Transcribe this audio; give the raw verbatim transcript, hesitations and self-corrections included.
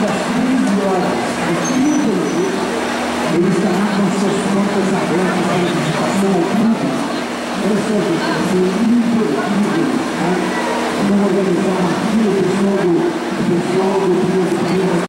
das treze horas às trinta e oito, ele estará com suas portas abertas para a visitação ao público. Olha só, gente, vai ser imperdível, tá? Vamos organizar uma fila, o pessoal do, o pessoal do